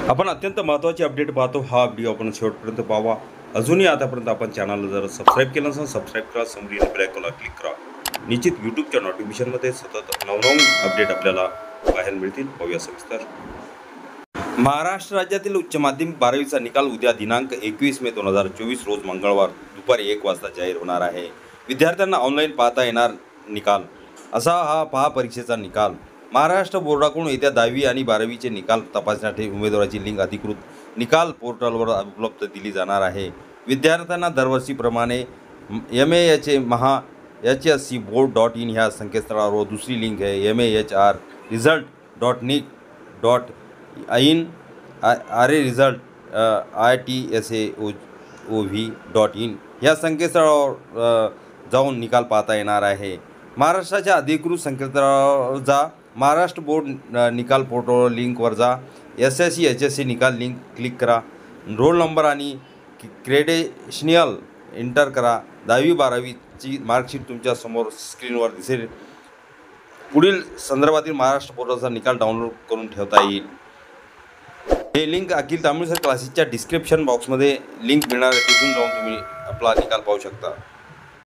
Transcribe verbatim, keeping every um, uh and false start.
आपण अत्यंत महत्त्वाची अपडेट पाहतो। हा व्हिडिओ आपण शेवटपर्यंत पाहावा। अजूनही आतापर्यंत आपण चॅनलला जर सबस्क्राइब केलं नसेल सबस्क्राइब करा, समोरील बेल आयकॉनला क्लिक करा। निश्चित यूट्यूबच्या नोटिफिकेशनमध्ये सतत नवनवीन अपडेट आपल्याला पाहायला मिळतील। पाहूया सविस्तर। महाराष्ट्र राज्यातील उच्च माध्यमिक बारावीचा निकाल उद्या दिनांक एकवीस मे दोन हजार चोवीस रोज मंगळवार दुपारी एक वाजता जाहीर होणार आहे। विद्यार्थ्यांना ऑनलाईन पाहता येणार निकाल। असा हा पहा परीक्षेचा निकाल। महाराष्ट्र बोर्डाकडून येत्या दहावी आणि बारावीचे निकाल तपासण्यासाठी उमेदवाराची लिंक अधिकृत निकाल पोर्टलवर उपलब्ध दिली जाणार आहे। विद्यार्थ्यांना दरवर्षीप्रमाणे M A H A Maha H S C board dot in ह्या संकेतस्थळावर दुसरी लिंक आहे M A H R result dot nic dot in R A result I T S A O O V dot in ह्या संकेतस्थळावर जाऊन निकाल पाहता येणार आहे। महाराष्ट्राच्या अधिकृत संकेतस्थळावर जा, महाराष्ट्र बोर्ड निकाल पोर्टल लिंकवर जा, S S C H S C निकाल लिंक क्लिक करा, रोल नंबर आणि क्रेडेन्शियल एंटर करा। दहावी बारावीची मार्कशीट तुमच्या समोर स्क्रीनवर दिसेल। पुढील संदर्भातील महाराष्ट्र बोर्डाचा निकाल डाउनलोड करून ठेवता येईल। हे लिंक अखिल तामिळ सर क्लासेसच्या डिस्क्रिप्शन बॉक्समध्ये लिंक मिळणार आहे, तिथून जाऊन तुम्ही आपला निकाल पाहू शकता।